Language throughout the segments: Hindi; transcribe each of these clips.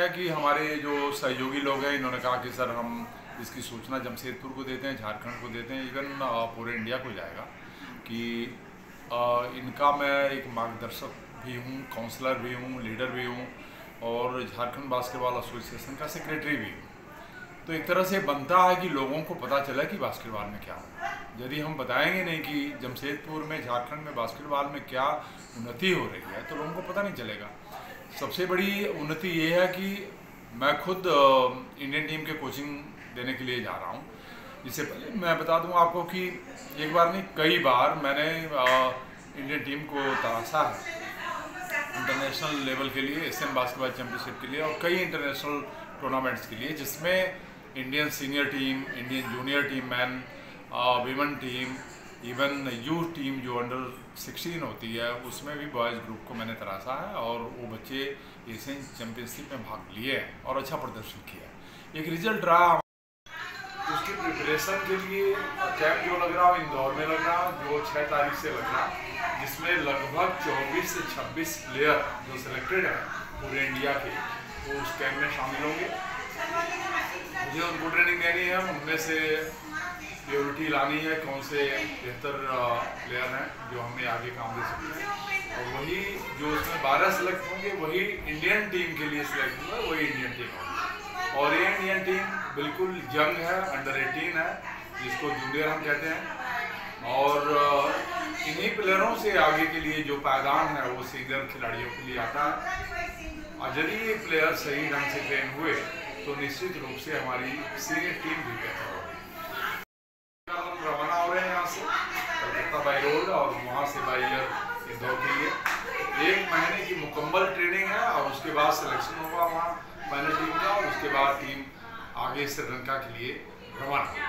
है कि हमारे जो सहयोगी लोग हैं इन्होंने कहा कि सर हम इसकी सूचना जमशेदपुर को देते हैं, झारखंड को देते हैं, इवन पूरे इंडिया को जाएगा कि इनका मैं एक मार्गदर्शक भी हूँ, काउंसलर भी हूँ, लीडर भी हूँ और झारखंड बास्केटबॉल एसोसिएशन का सेक्रेटरी भी हूँ। तो एक तरह से बनता है कि लोगों को पता चला कि बास्केटबॉल में क्या हो। यदि हम बताएंगे नहीं कि जमशेदपुर में, झारखंड में बास्केटबॉल में क्या उन्नति हो रही है तो लोगों को पता नहीं चलेगा। सबसे बड़ी उन्नति ये है कि मैं खुद इंडियन टीम के कोचिंग देने के लिए जा रहा हूँ। इससे पहले मैं बता दूँ आपको कि एक बार नहीं कई बार मैंने इंडियन टीम को तराशा है इंटरनेशनल लेवल के लिए, एशियन बास्केटबॉल चैंपियनशिप के लिए और कई इंटरनेशनल टूर्नामेंट्स के लिए, जिसमें Indian senior team, Indian junior team man, women team, even youth team जो अंडर 16 होती है उसमें भी बॉयज़ ग्रुप को मैंने तराशा है और वो बच्चे एशियन चैंपियनशिप में भाग लिए हैं और अच्छा प्रदर्शन किया है। एक रिजल्ट रहा। उसकी प्रिपरेशन के लिए कैंप जो लग रहा इंदौर में लग रहा, जो 6 तारीख से लग रहा, जिसमें लगभग 24 से 26 प्लेयर जो सिलेक्टेड हैं पूरे इंडिया के वो उस कैंप में शामिल होंगे। मुझे उनको ट्रेनिंग देनी है, उनमें से प्योरिटी लानी है, कौन से बेहतर प्लेयर हैं जो हमें आगे काम दे सकते हैं और वही जो उसमें 12 सेलेक्ट होंगे वही इंडियन टीम के लिए सिलेक्ट होंगे, वही इंडियन टीम होगी। और ये इंडियन टीम बिल्कुल यंग है, अंडर 18 है, जिसको जूनियर हम कहते हैं और इन्हीं प्लेयरों से आगे के लिए जो पायदान है वो सीनियर खिलाड़ियों के लिए आता है। और यदि ये प्लेयर सही ढंग से ट्रेन हुए तो निश्चित रूप से हमारी सीनियर टीम भी बेहतर होगी। हम रवाना हो रहे हैं यहाँ से कलकत्ता बाई रोड और वहाँ से बाई एयर इंदौर के लिए। 1 महीने की मुकम्मल ट्रेनिंग है और उसके बाद सिलेक्शन होगा वहाँ फाइनल टीम का और उसके बाद टीम आगे श्रीलंका के लिए रवाना।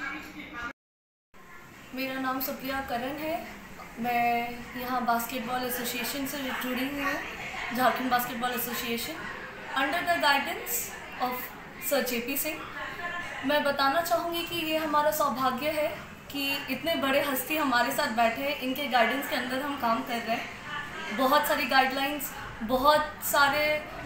मेरा नाम सुप्रिया करण है। मैं यहाँ बास्केटबॉल एसोसिएशन से जुड़ी हुई हूँ, Jharkhand basketball association, under the guidance of sir JP Singh. मैं बताना चाहूँगी कि ये हमारा सौभाग्य है कि इतने बड़े हस्ती हमारे साथ बैठे हैं, इनके गाइडेंस के अंदर हम काम कर रहे हैं। बहुत सारी गाइडलाइंस, बहुत सारे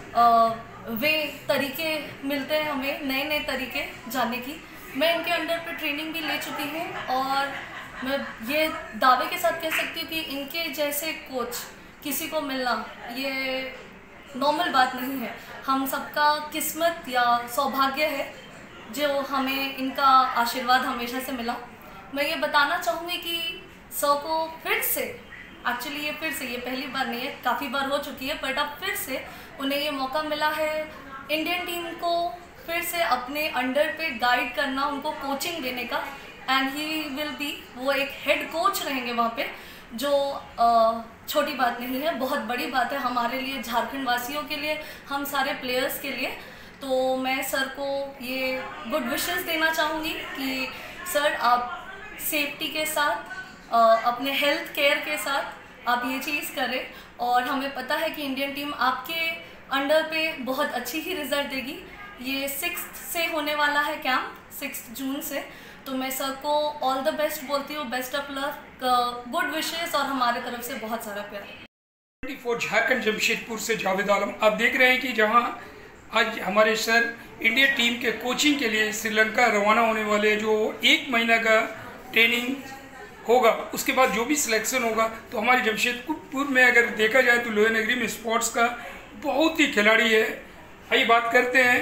वे तरीके मिलते हैं हमें, नए नए तरीके जानने की। मैं इनके अंडर पे ट्रेनिंग भी ले चुकी हूँ और मैं ये दावे के साथ कह सकती हूँ कि इनके जैसे कोच किसी को मिलना ये नॉर्मल बात नहीं है। हम सबका किस्मत या सौभाग्य है जो हमें इनका आशीर्वाद हमेशा से मिला। मैं ये बताना चाहूँगी कि सर को फिर से, एक्चुअली ये पहली बार नहीं है, काफ़ी बार हो चुकी है, बट अब फिर से उन्हें ये मौका मिला है इंडियन टीम को फिर से अपने अंडर पे गाइड करना, उनको कोचिंग देने का। एंड ही विल बी, वो एक हेड कोच रहेंगे वहाँ पे, जो छोटी बात नहीं है, बहुत बड़ी बात है हमारे लिए, झारखंड वासियों के लिए, हम सारे प्लेयर्स के लिए। तो मैं सर को ये गुड विशेस देना चाहूँगी कि सर आप सेफ्टी के साथ, अपने हेल्थ केयर के साथ आप ये चीज़ करें और हमें पता है कि इंडियन टीम आपके अंडर पे बहुत अच्छी ही रिजल्ट देगी। ये 6 से होने वाला है कैंप, 6 जून से। तो मैं सर को ऑल द बेस्ट बोलती हूँ, best of luck, good wishes और हमारे तरफ से बहुत सारा प्यार। 24 झारखंड जमशेदपुर से जावेद आलम। आप देख रहे हैं कि जहां आज हमारे सर इंडिया टीम के कोचिंग के लिए श्रीलंका रवाना होने वाले, जो 1 महीना का ट्रेनिंग होगा, उसके बाद जो भी सिलेक्शन होगा, तो हमारे जमशेदपुर में अगर देखा जाए तो लोहे नगरी में स्पोर्ट्स का बहुत ही खिलाड़ी है। आइए बात करते हैं।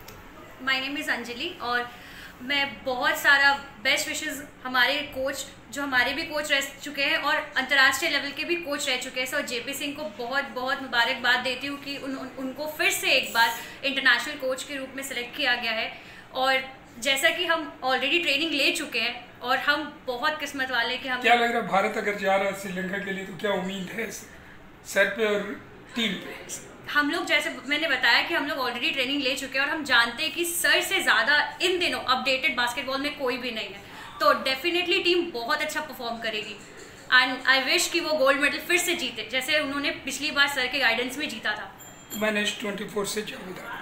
माय नेम इज़ अंजलि और मैं बहुत सारा बेस्ट विशेस हमारे कोच, जो हमारे भी कोच रह चुके हैं और अंतर्राष्ट्रीय लेवल के भी कोच रह चुके हैं, सर JP सिंह को बहुत बहुत मुबारकबाद देती हूँ कि उनको फिर से एक बार इंटरनेशनल कोच के रूप में सिलेक्ट किया गया है। और जैसा कि हम ऑलरेडी ट्रेनिंग ले चुके हैं और हम बहुत किस्मत वाले कि हम, क्या लग रहा है भारत अगर जा रहा है श्रीलंका के लिए तो क्या उम्मीद है सर पे और टीम पे? हम लोग, जैसे मैंने बताया कि हम लोग ऑलरेडी ट्रेनिंग ले चुके हैं और हम जानते हैं कि सर से ज़्यादा इन दिनों अपडेटेड बास्केटबॉल में कोई भी नहीं है। तो डेफिनेटली टीम बहुत अच्छा परफॉर्म करेगी एंड आई विश कि वो गोल्ड मेडल फिर से जीते, जैसे उन्होंने पिछली बार सर के गाइडेंस में जीता था। मैंने 24 से जावेद।